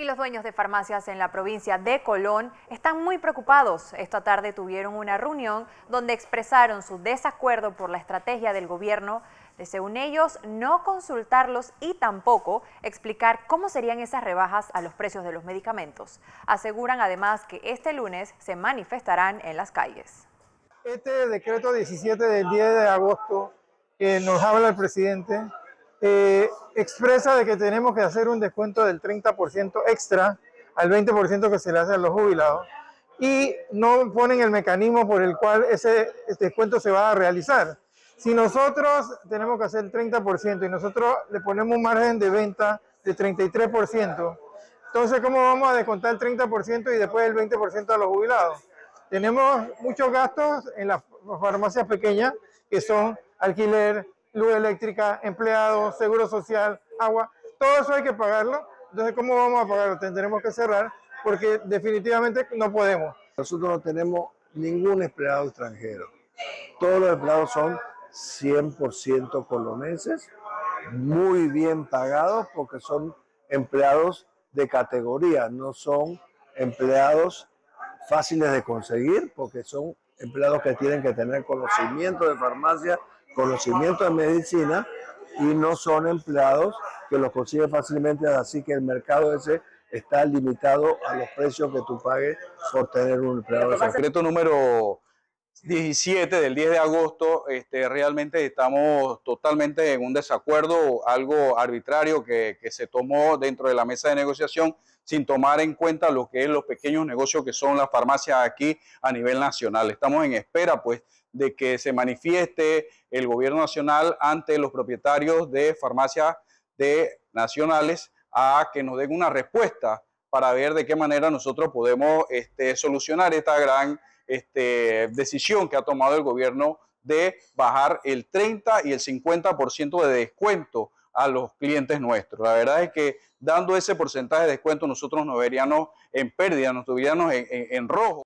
Y los dueños de farmacias en la provincia de Colón están muy preocupados. Esta tarde tuvieron una reunión donde expresaron su desacuerdo por la estrategia del gobierno de, según ellos, no consultarlos y tampoco explicar cómo serían esas rebajas a los precios de los medicamentos. Aseguran además que este lunes se manifestarán en las calles. Este decreto 17 del 10 de agosto que nos habla el presidente expresa de que tenemos que hacer un descuento del 30% extra al 20% que se le hace a los jubilados y no ponen el mecanismo por el cual ese descuento se va a realizar. Si nosotros tenemos que hacer el 30% y nosotros le ponemos un margen de venta de 33%, entonces ¿cómo vamos a descontar el 30% y después el 20% a los jubilados? Tenemos muchos gastos en las farmacias pequeñas que son alquiler, luz eléctrica, empleados, seguro social, agua, todo eso hay que pagarlo. Entonces, ¿cómo vamos a pagarlo? Tendremos que cerrar porque definitivamente no podemos. Nosotros no tenemos ningún empleado extranjero. Todos los empleados son 100% coloneses, muy bien pagados porque son empleados de categoría, no son empleados fáciles de conseguir porque son empleados que tienen que tener conocimiento de farmacia, conocimiento de medicina y no son empleados que los consiguen fácilmente, así que el mercado ese está limitado a los precios que tú pagues por tener un empleado. El decreto número 17 del 10 de agosto, realmente estamos totalmente en un desacuerdo, algo arbitrario que se tomó dentro de la mesa de negociación sin tomar en cuenta lo que es los pequeños negocios que son las farmacias aquí a nivel nacional. Estamos en espera pues de que se manifieste el gobierno nacional ante los propietarios de farmacias nacionales a que nos den una respuesta para ver de qué manera nosotros podemos solucionar esta gran decisión que ha tomado el gobierno de bajar el 30 y el 50% de descuento a los clientes nuestros. La verdad es que dando ese porcentaje de descuento nosotros nos veríamos en pérdida, nos veríamos en rojo.